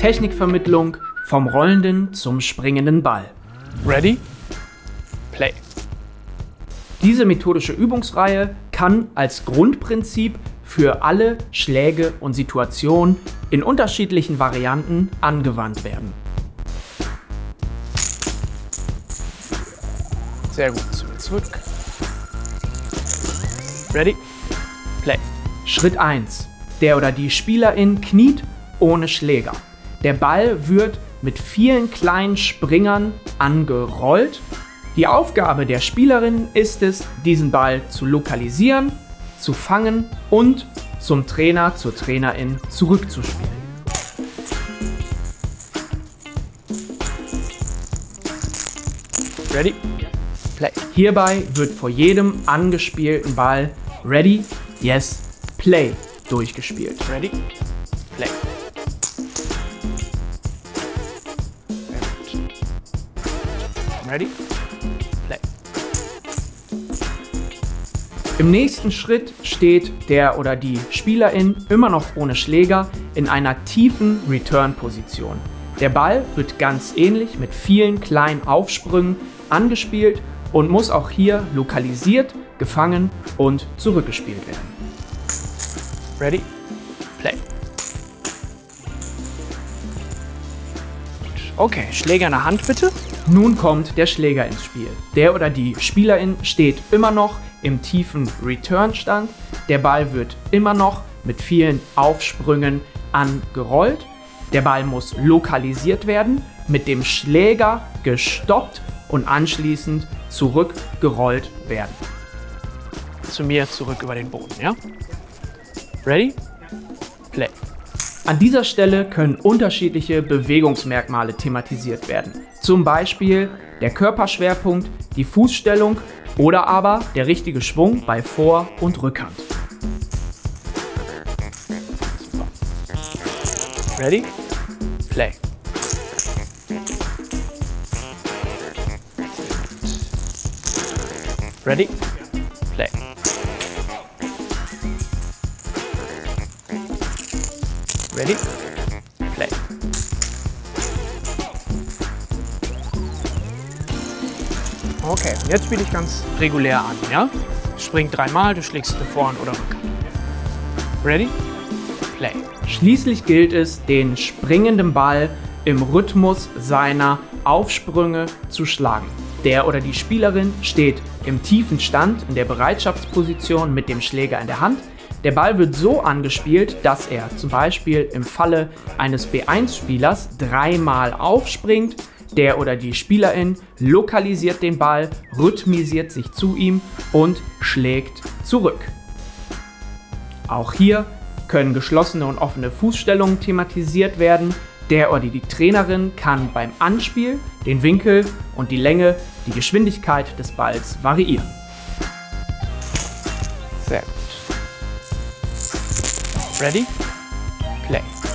Technikvermittlung vom rollenden zum springenden Ball. Ready? Play. Diese methodische Übungsreihe kann als Grundprinzip für alle Schläge und Situationen in unterschiedlichen Varianten angewandt werden. Sehr gut. Zurück. Ready? Play. Schritt 1. Der oder die Spielerin kniet ohne Schläger. Der Ball wird mit vielen kleinen Springern angerollt. Die Aufgabe der Spielerin ist es, diesen Ball zu lokalisieren, zu fangen und zum Trainer, zur Trainerin zurückzuspielen. Ready? Play. Hierbei wird vor jedem angespielten Ball Ready, Yes, Play durchgespielt. Ready? Play. Ready? Play. Im nächsten Schritt steht der oder die Spielerin immer noch ohne Schläger in einer tiefen Return-Position. Der Ball wird ganz ähnlich mit vielen kleinen Aufsprüngen angespielt und muss auch hier lokalisiert, gefangen und zurückgespielt werden. Ready? Play. Okay, Schläger in der Hand bitte. Nun kommt der Schläger ins Spiel. Der oder die Spielerin steht immer noch im tiefen Return-Stand. Der Ball wird immer noch mit vielen Aufsprüngen angerollt. Der Ball muss lokalisiert werden, mit dem Schläger gestoppt und anschließend zurückgerollt werden. Zu mir zurück über den Boden, ja? Ready? Play. An dieser Stelle können unterschiedliche Bewegungsmerkmale thematisiert werden. Zum Beispiel der Körperschwerpunkt, die Fußstellung oder aber der richtige Schwung bei Vor- und Rückhand. Ready? Play. Ready? Play. Ready? Play. Okay, jetzt spiele ich ganz regulär an, ja? Spring dreimal, du schlägst Vorhand oder Rückhand. Ready? Play. Schließlich gilt es, den springenden Ball im Rhythmus seiner Aufsprünge zu schlagen. Der oder die Spielerin steht im tiefen Stand in der Bereitschaftsposition mit dem Schläger in der Hand. Der Ball wird so angespielt, dass er zum Beispiel im Falle eines B1-Spielers dreimal aufspringt. Der oder die Spielerin lokalisiert den Ball, rhythmisiert sich zu ihm und schlägt zurück. Auch hier können geschlossene und offene Fußstellungen thematisiert werden. Der oder die Trainerin kann beim Anspiel den Winkel und die Länge, die Geschwindigkeit des Balls variieren. Sehr gut. Ready? Play.